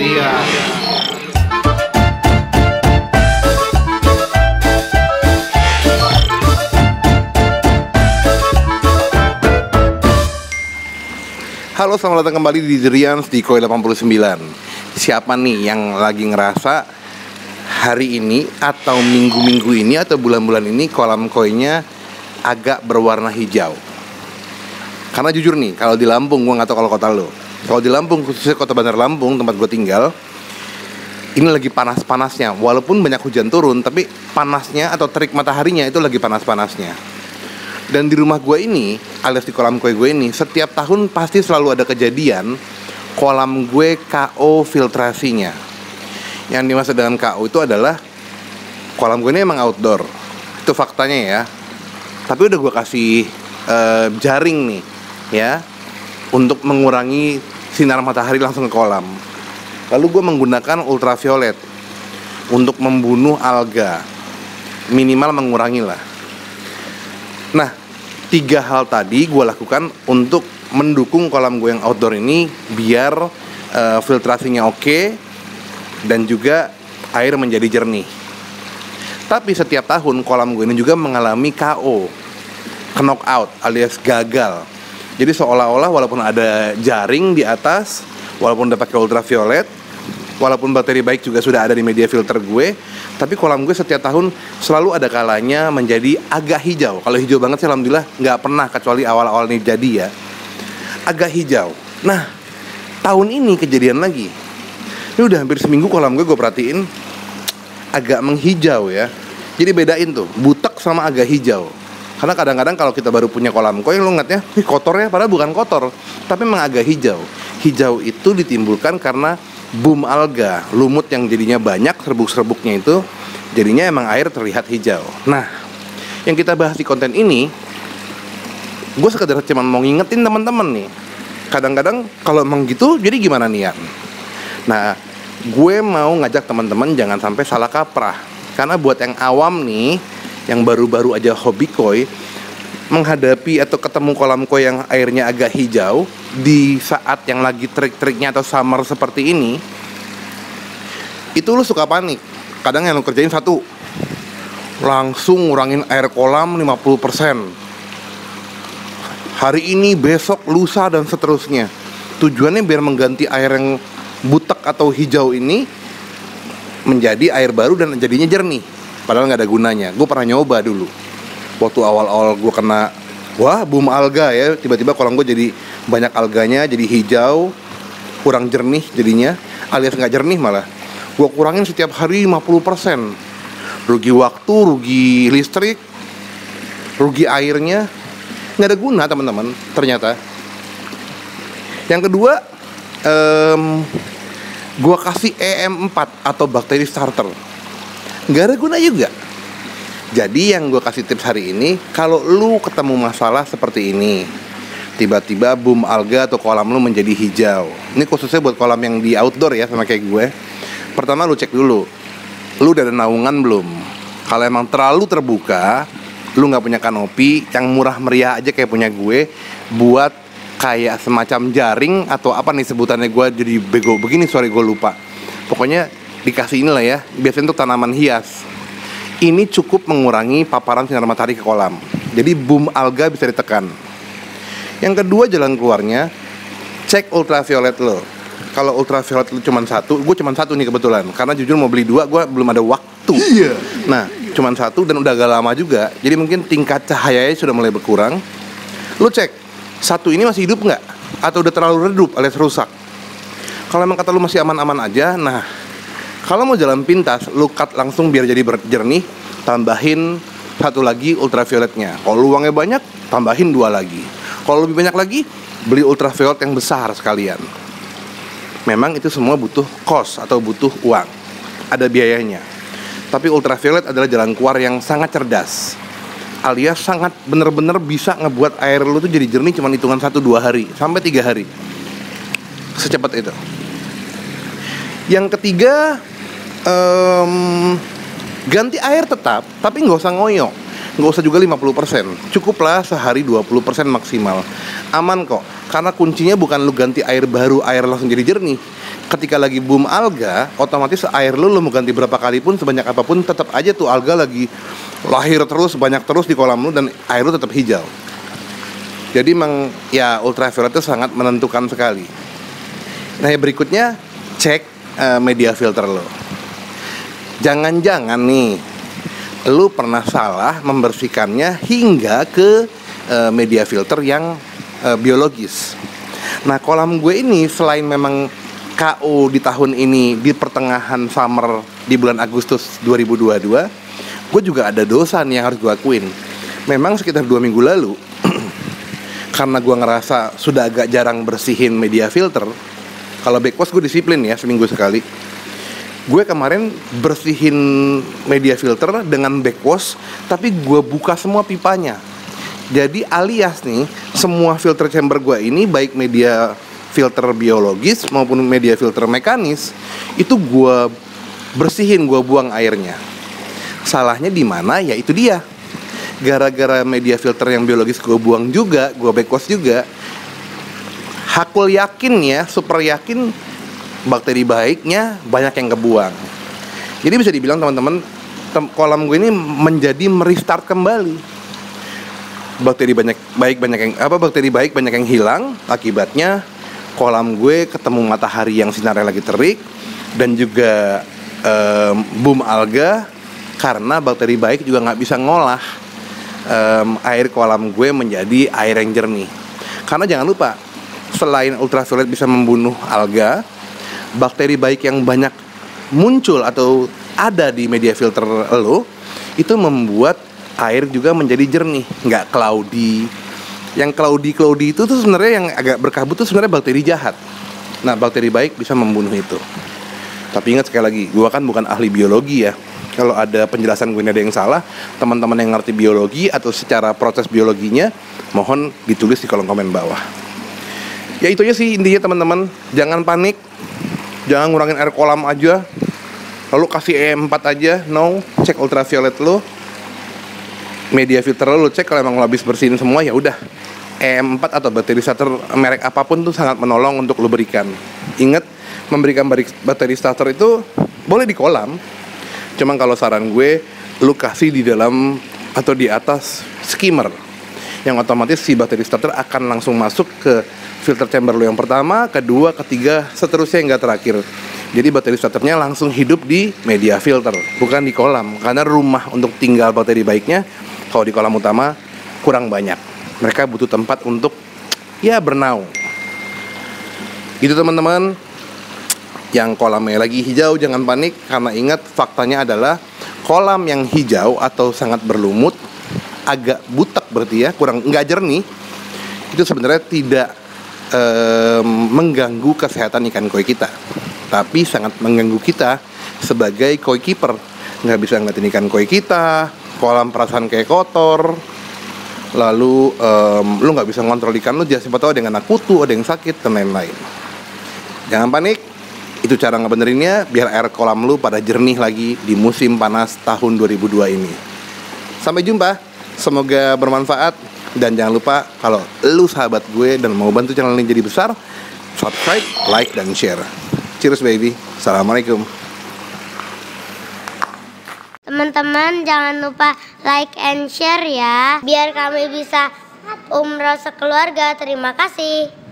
Iya. Halo, selamat datang kembali di Derians di Koi 89. Siapa nih yang lagi ngerasa hari ini atau minggu-minggu ini atau bulan-bulan ini kolam koinya agak berwarna hijau? Karena jujur nih, kalau di Lampung, gue gak tahu kalau kota lo, kalau di Lampung, khususnya kota Bandar Lampung, tempat gue tinggal, ini lagi panas-panasnya. Walaupun banyak hujan turun, tapi panasnya atau terik mataharinya itu lagi panas-panasnya. Dan di rumah gue ini, alias di kolam koi gue ini, setiap tahun pasti selalu ada kejadian kolam gue KO filtrasinya. Yang dimaksud dengan KO itu adalah kolam gue ini emang outdoor, itu faktanya ya. Tapi udah gue kasih jaring nih ya, untuk mengurangi sinar matahari langsung ke kolam. Lalu gue menggunakan ultraviolet untuk membunuh alga, minimal mengurangi lah. Nah, 3 hal tadi gue lakukan untuk mendukung kolam gue yang outdoor ini biar filtrasinya oke dan juga air menjadi jernih. Tapi setiap tahun kolam gue ini juga mengalami KO, knock out alias gagal. Jadi seolah-olah walaupun ada jaring di atas, walaupun udah pakai ultraviolet, walaupun bakteri baik juga sudah ada di media filter gue, tapi kolam gue setiap tahun selalu ada kalanya menjadi agak hijau. Kalau hijau banget sih alhamdulillah nggak pernah, kecuali awal-awal ini jadi ya, agak hijau. Nah, tahun ini kejadian lagi. Ini udah hampir seminggu kolam gue perhatiin agak menghijau ya. Jadi bedain tuh, butek sama agak hijau. Karena kadang-kadang kalau kita baru punya kolam koi, lo ngeliatnya kotor ya, padahal bukan kotor, tapi memang agak hijau. Hijau itu ditimbulkan karena boom alga, lumut yang jadinya banyak, serbuk-serbuknya itu jadinya emang air terlihat hijau. Nah, yang kita bahas di konten ini, gue sekedar cuma mau ngingetin teman-teman nih, kadang-kadang kalau emang gitu, jadi gimana nih ya? Nah, gue mau ngajak teman-teman jangan sampai salah kaprah. Karena buat yang awam nih, yang baru-baru aja hobi koi, menghadapi atau ketemu kolam koi yang airnya agak hijau di saat yang lagi trik-triknya atau summer seperti ini, itu lu suka panik. Kadang yang lu kerjain satu, langsung ngurangin air kolam 50%. Hari ini, besok, lusa, dan seterusnya. Tujuannya biar mengganti air yang butek atau hijau ini menjadi air baru dan jadinya jernih. Padahal nggak ada gunanya. Gue pernah nyoba dulu. Waktu awal-awal gue kena, wah boom alga ya, tiba-tiba kolam gue jadi banyak alganya, jadi hijau, kurang jernih jadinya, alias nggak jernih malah. Gue kurangin setiap hari 50%. Rugi waktu, rugi listrik, rugi airnya, nggak ada guna teman-teman ternyata. Yang kedua, gue kasih EM4 atau bakteri starter, nggak ada guna juga. Jadi yang gue kasih tips hari ini, kalau lu ketemu masalah seperti ini, tiba-tiba boom alga atau kolam lu menjadi hijau. Ini khususnya buat kolam yang di outdoor ya, sama kayak gue. Pertama lu cek dulu, lu udah ada naungan belum? Kalau emang terlalu terbuka, lu gak punya kanopi yang murah meriah aja kayak punya gue, buat kayak semacam jaring atau apa nih sebutannya, gue jadi bego begini, sorry gue lupa. Pokoknya dikasih inilah ya, biasanya untuk tanaman hias. Ini cukup mengurangi paparan sinar matahari ke kolam. Jadi boom alga bisa ditekan. Yang kedua jalan keluarnya, cek ultraviolet lo. Kalau ultraviolet lo cuma satu, gue cuma satu nih kebetulan. Karena jujur mau beli 2, gue belum ada waktu. Iya. Nah, cuma satu dan udah agak lama juga. Jadi mungkin tingkat cahayanya sudah mulai berkurang. Lo cek, satu ini masih hidup nggak? Atau udah terlalu redup alias rusak? Kalau emang kata lo masih aman-aman aja, nah, kalau mau jalan pintas, lu cut langsung biar jadi jernih, tambahin satu lagi ultravioletnya. Kalau luangnya banyak, tambahin 2 lagi. Kalau lebih banyak lagi, beli ultraviolet yang besar sekalian. Memang itu semua butuh cost atau butuh uang, ada biayanya. Tapi ultraviolet adalah jalan keluar yang sangat cerdas, alias sangat bener-bener bisa ngebuat air lu tuh jadi jernih cuma hitungan 1-2 hari, sampai 3 hari. Secepat itu. Yang ketiga, ganti air tetap, tapi nggak usah ngoyo, nggak usah juga 50%, cukuplah sehari 20% maksimal, aman kok. Karena kuncinya bukan lu ganti air baru, air langsung jadi jernih. ketika lagi boom alga, otomatis air lu mau ganti berapa kali pun, sebanyak apapun, tetap aja tuh alga lagi lahir terus, banyak terus di kolam lu, dan air lu tetap hijau. Jadi emang ya ultraviolet itu sangat menentukan sekali. Nah, yang berikutnya cek media filter lo. Jangan-jangan nih lu pernah salah membersihkannya hingga ke media filter yang biologis. Nah, kolam gue ini selain memang KO di tahun ini di pertengahan summer di bulan Agustus 2022, gue juga ada dosa nih yang harus gue akuin. Memang sekitar 2 minggu lalu karena gue ngerasa sudah agak jarang bersihin media filter. Kalau backwash gue disiplin ya, seminggu sekali. Gue kemarin bersihin media filter dengan backwash, tapi gue buka semua pipanya. Jadi alias nih, semua filter chamber gue ini, baik media filter biologis maupun media filter mekanis, itu gue bersihin, gue buang airnya. Salahnya di mana? Ya itu dia. Gara-gara media filter yang biologis gue buang juga, gue backwash juga, Hakul yakin ya, super yakin bakteri baiknya banyak yang kebuang. Jadi bisa dibilang teman-teman, kolam gue ini menjadi merestart kembali. Bakteri baik banyak yang hilang, akibatnya kolam gue ketemu matahari yang sinarnya lagi terik, dan juga boom alga, karena bakteri baik juga nggak bisa ngolah air kolam gue menjadi air yang jernih. Karena jangan lupa, selain ultraviolet bisa membunuh alga, bakteri baik yang banyak muncul atau ada di media filter lo itu membuat air juga menjadi jernih, nggak cloudy. Yang cloudy itu tuh sebenarnya yang agak berkabut tuh sebenarnya bakteri jahat. Nah, bakteri baik bisa membunuh itu. Tapi ingat sekali lagi, gue kan bukan ahli biologi ya. Kalau ada penjelasan gue ini ada yang salah, teman-teman yang ngerti biologi atau secara proses biologinya, mohon ditulis di kolom komen bawah. Ya itu aja sih intinya teman-teman. Jangan panik, jangan ngurangin air kolam aja, lalu kasih E4 aja. No, cek ultraviolet lo, media filter lo cek. Kalau emang lo habis bersihin semua, ya udah, E4 atau bakteri starter merek apapun tuh sangat menolong untuk lo berikan. Ingat, memberikan bakteri starter itu boleh di kolam, cuman kalau saran gue, lo kasih di dalam atau di atas skimmer, yang otomatis si bakteri starter akan langsung masuk ke filter chamber lo yang pertama, kedua, ketiga, seterusnya hingga terakhir. Jadi bakteri starternya langsung hidup di media filter, bukan di kolam. Karena rumah untuk tinggal bakteri baiknya kalau di kolam utama kurang banyak. Mereka butuh tempat untuk ya bernaung. Gitu teman-teman. Yang kolamnya lagi hijau jangan panik, karena ingat faktanya adalah kolam yang hijau atau sangat berlumut, agak butek berarti ya, kurang nggak jernih, itu sebenarnya tidak mengganggu kesehatan ikan koi kita, tapi sangat mengganggu kita sebagai koi keeper. Nggak bisa ngeliatin ikan koi kita, kolam perasaan kayak kotor, lalu lu nggak bisa ngontrol ikan lu, siapa tahu ada yang kena kutu, ada yang sakit, dan lain-lain. Jangan panik, itu cara ngebenerinnya biar air kolam lu pada jernih lagi di musim panas tahun 2002 ini. Sampai jumpa, semoga bermanfaat. Dan jangan lupa, kalau lu sahabat gue dan mau bantu channel ini jadi besar, subscribe, like, dan share. Cheers baby, assalamualaikum. Teman-teman jangan lupa like and share ya, biar kami bisa umroh sekeluarga. Terima kasih.